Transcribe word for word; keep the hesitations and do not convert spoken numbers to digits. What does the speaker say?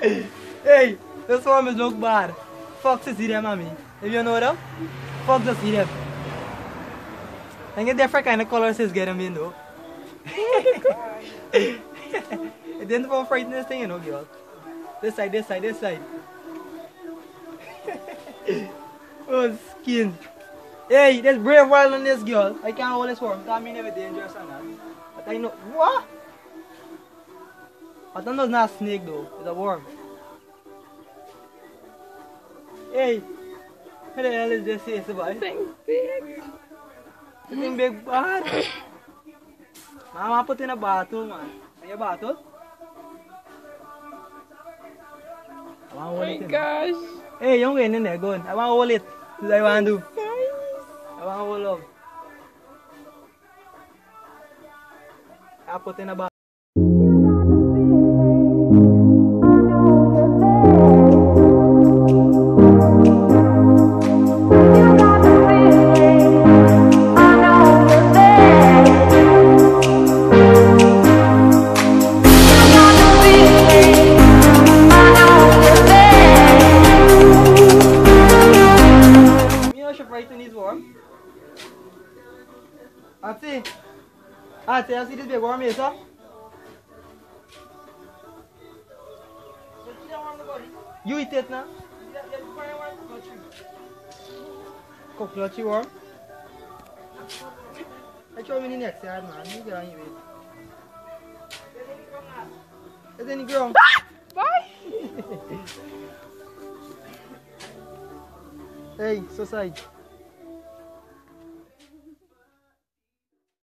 Hey, this worm is look bad. Foxes eat them, mommy. If you know them, foxes eat them. And get different kind of colors is get them in though. It didn't fall frighten this thing, you know, girl. This side, this side, this side. Oh, skin. Hey, there's brave wild on this girl. I can't hold this worm. That mean never dangerous or not. But I know. What? I don't know it's not a snake though. It's a worm. Hey, what the hell is this here, boy? Thing big. This thing big bad. Mama put in a bottle, man. Are you a bottle? I want to Oh hold my it in. gosh. Hey, you ain't in there, go on. I want to hold it. That's what I want to do. I want to hold up. I put in a bottle. A T A T you see this big worm here, sir? You eat it now? Cook clutchy worm? I throw him in the next yard, man. You get on your way. Is any ground? Bye. Hey, so side.